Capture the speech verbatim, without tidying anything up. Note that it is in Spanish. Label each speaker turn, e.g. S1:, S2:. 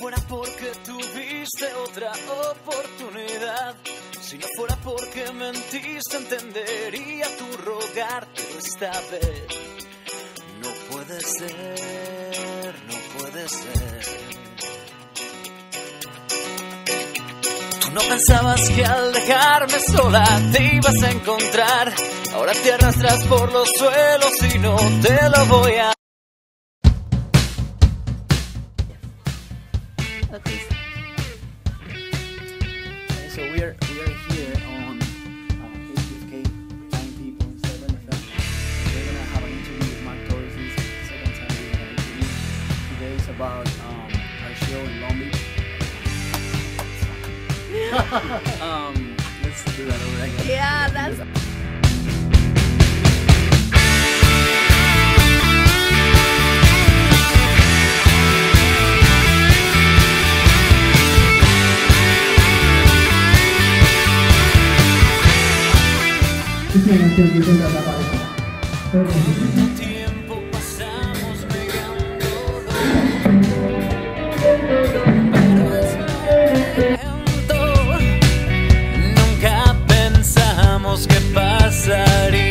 S1: fuera porque tuviste otra oportunidad, si no fuera porque mentiste, entendería tu rogar. Pero esta vez no puede ser, no puede ser. Tú no pensabas que al dejarme sola te ibas a encontrar. Ahora te arrastras por los suelos y no te lo voy a...
S2: Okay. So we are we are here on uh, H F K, nine people in seven F M. We're gonna have an interview with Mark Torres. This is the second time we're gonna interview. Today is about um, our show in Long Beach. um, let's do that over again.
S3: Yeah, that's.
S1: Tiempo pasamos negando, pero es lento. Nunca pensamos que pasaría.